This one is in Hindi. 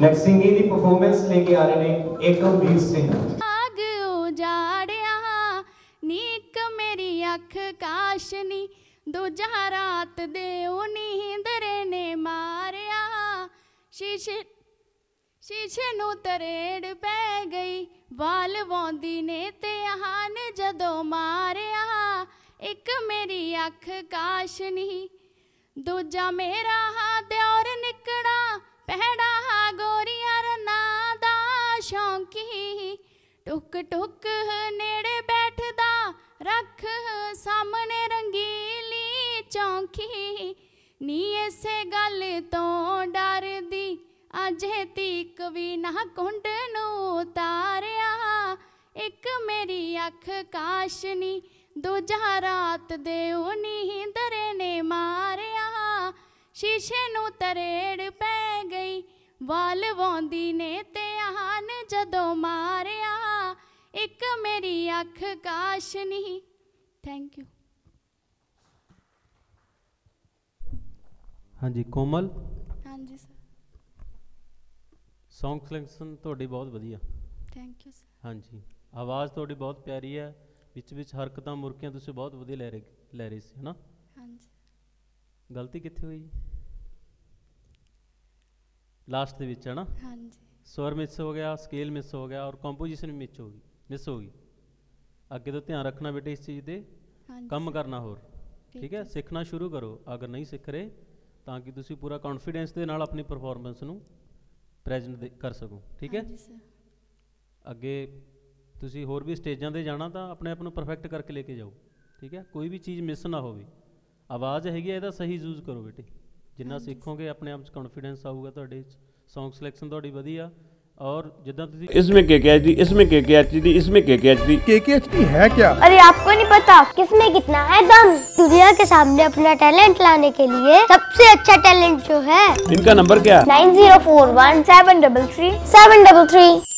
नेक्स्ट सिंगिंग की परफॉर्मेंस लेके आ रहे हैं एकमवीर सिंह। आग उजाड़िया नीक मेरी अख काशनी दूजा रात दे नींदरे ने मारिया शीशे नू तरेड़ पै गई वाल वांदी ने ते हान जदों मारिया एक मेरी अख काशनी दूजा मेरा हा द्योर निकड़ा पहड़ा हा गोरिया रना दा शौकी टुक टुक नेड़े बैठदा रख सामने रंगीली चौंकी नी इसे गल तो डरदी अजे तीक भी ना कुंड नू उतारिया एक मेरी अख काशनी दूजा रात दे नींदरे ने मारिया शीशे नू तरेड़ पै गई वाल वांदी ने ते हान जदों मारिया एक मेरी अख काशनी। Thank you. हाँ जी कोमल। हाँ जी सर। सॉन्ग सिलेक्शन थोड़ी बहुत वधिया। Thank you sir. हाँ जी आवाज़ थोड़ी बहुत प्यारी है विच हरकतां मुरकियां तुसीं बहुत वधिया ले रही सी है ना। हाँ जी। गलती कित्थे हुई लास्ट दे विच है ना। हाँ जी। स्वर मिस हो गया स्केल मिस हो गया और कंपोजिशन भी मिस होगी। अगे तो ध्यान रखना बेटे इस चीज़ दे। हाँ कम करना होर ठीक है सीखना शुरू करो अगर नहीं सीख रहे ताकि तुसीं पूरा कॉन्फिडेंस दे नाल अपनी परफॉर्मेंस नू प्रेजेंट कर सको ठीक है। अगे तुसीं होर भी स्टेजां ते जाना तो अपने आप नू परफेक्ट करके लेके जाओ ठीक है कोई भी चीज़ मिस ना हो। आवाज़ हैगी है इहदा सही यूज़ करो बेटे जिन्ना सीखोगे अपने आप कॉन्फिडेंस आऊगा तुहाडे सॉन्ग सिलेक्शन तुहाडी वधिया और जिद्दां तुसीं इसमें केकेएचडी इसमें केकेएचडी इसमें केकेएचडी है क्या? अरे आपको नहीं पता किसमें कितना है दम। दुनिया के सामने अपना टैलेंट लाने के लिए सबसे अच्छा टैलेंट जो है इनका नंबर क्या? 9041 733 733।